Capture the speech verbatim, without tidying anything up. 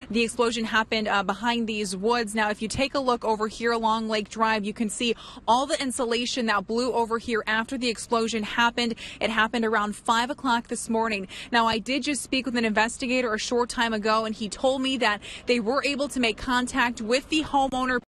The explosion happened uh, behind these woods. Now, if you take a look over here along Lake Drive, you can see all the insulation that blew over here after the explosion happened. It happened around five o'clock this morning. Now, I did just speak with an investigator a short time ago, and he told me that they were able to make contact with the homeowner.